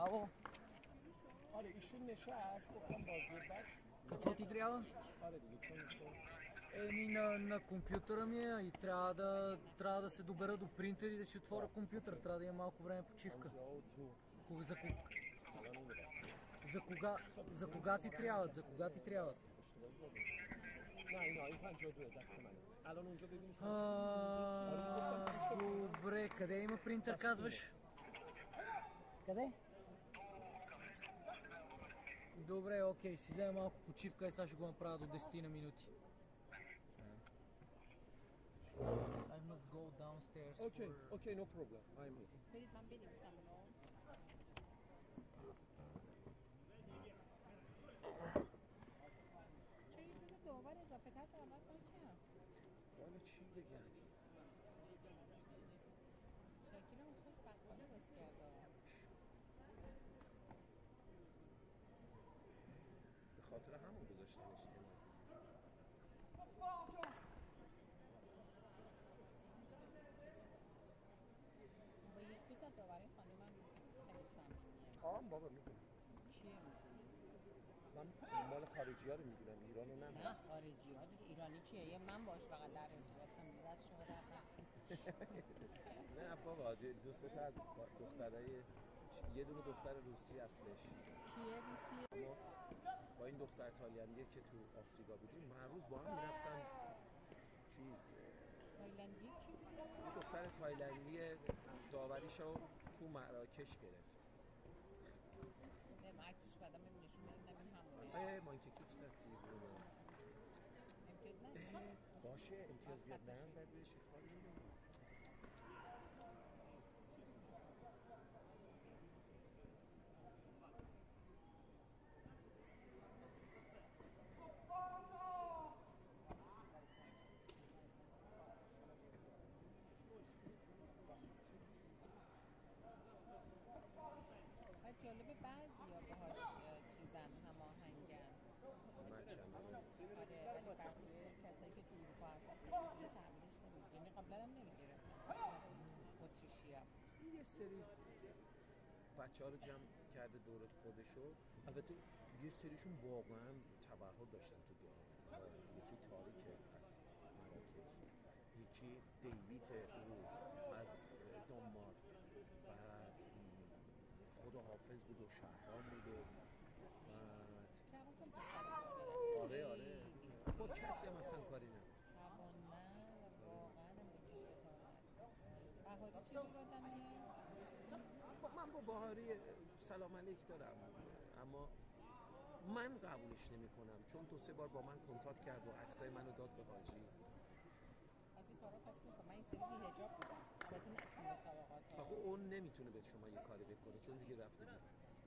Bravo. آره ایشون نشست گفتم بازی بعد Какво ти трябва? آره دیگه چون Еми на компютъра ми е и трябва да се добера до принтер и да си отворя компютър. Трябва да има малко време почивка. За кога ти трябват? За кога ти трябват? نه اینا این 52 دست منه الان اونجا ببینید Добре, къде има принтер казваш? Къде? Добре, окей, си взема малко почивка и сега ще го направя до 10 на минути. I must go downstairs. Okay, no problem. I'm here. برید من بنویسم چرا یه دونه داور اضافه تر دعوت نکرد؟ حالا چی بگم؟ شکیل از خوش بقیه باز کرده به خاطر همون گذاشتنش کنار با یک دو تا داوری خانه من خیلی صمیمیه. بابا میدونم چیه میدونی؟ من مال خارجی ها رو میدونم ایرانو نه خارجی ها دیگه ایرانی کیه؟ یه من باش فقط در ارتباطم میره از شما نه بابا دو سه تا از دخترای یه دونه دختر روسی هستش. کیه روسی؟ با این دختر تایلندیه که تو آفریقا بودیم هر روز با هم میرفتن تایلندی کی بود؟ یه دختر تایلندی داوریشو تو مراکش گرفت. نم عکسش بعدم نشون میدم همونه. مانکی کیک زد دیگه. امتیاز نه؟ باشه امتیاز بیاد نه بعد بهش اخطار میدم. جالبه بعضیا باهاش چیزن هماهنگن. آره ولی بقیه کسایی که تو اروپا هستن خیلی تحویلش نمیگیرن. یعنی قبلا هم نمیگرفتن. اتریشیا. یه سری بچه‌ها رو جمع کرده دور خودشو. البته یه سریشون واقعا تبهر داشتن تو دوران. یکی تاریکه از مراکش. یکی دیویت او از دانمارک. بعد خود حافظ بود و شهرام بود و آره با کسی هم اصلا کاری نه واقعا بهاری چه جور آدمیه؟ من با بهاری سلام علیک دارم اما من قبولش نمی کنم چون دو سه بار با من کنتاکت کرد و عکسای منو داد به حاجی از این کارا کسی که من این سری بی حجاب بودم البته نه مسابقات آخه اون نمیتونه به شما یه کاری بکنه چون دیگه رفته بیرون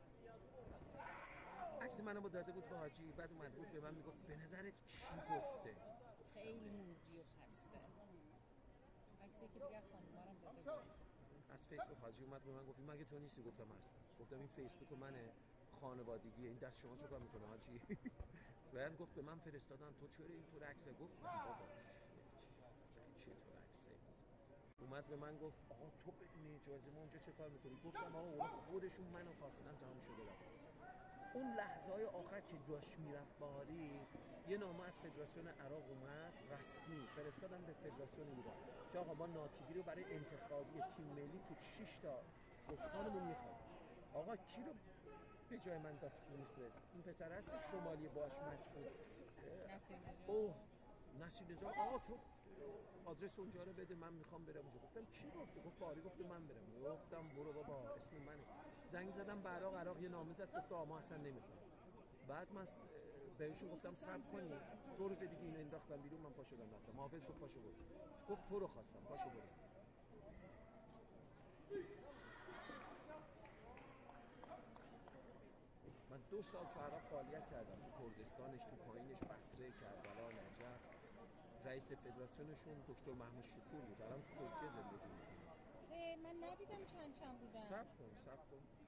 عکس منو داده بود به حاجی بعد اومد بود به من میگفت به نظرت کی گفته خیلی موزی و خسته عکسی که دیگه خانوما رو داده بود از فیسبوک حاجی اومد به من گفت مگه تو نیستی گفتم هستم گفتم این فیسبوک منه خانوادگیه این دست شما چیکار میکنه حاجی بعد گفت به من فرستادن تو چرا اینطور عکس گفتم بابا چطور عکس اومد به من گفت آقا تو بدون اجازه ما اونجا چه کار میکنی گفتم آقا اون خودشون منو خواستن تمام شده رفت اون لحظه های آخر که داشت میرفت بهاری یه نامه از فدراسیون عراق اومد رسمی فرستادن به فدراسیون ایران که آقا ما ناتیگی رو برای انتخابی تیم ملی تو 6 تا استانمون میخواد آقا کی رو به جای من دست میفرست این پسر هست شمالی باش مچ بود نصیر نجات آقا تو آدرس اونجا رو بده من میخوام برم اونجا گفتم کی گفته گفت باری گفته من برم گفتم برو بابا اسم منه زنگ زدم به عراق یه نامه زد گفت ما اصلا نمیخوام بعد من بهشون گفتم صبر کنید 2 روز دیگه اینو انداختم بیرون من پا شدم رفتم حافظ گفت پاشو برو گفت تو رو خواستم پاشو برو من 2 سال تو عراق فعالیت کردم تو کردستانش تو پایینش بصره کربلا نجف رئیس فدراسیونشون دکتر محمود شکور بود الان تو ترکیه زندگی می‌کنه من ندیدم چند بودن صبر کن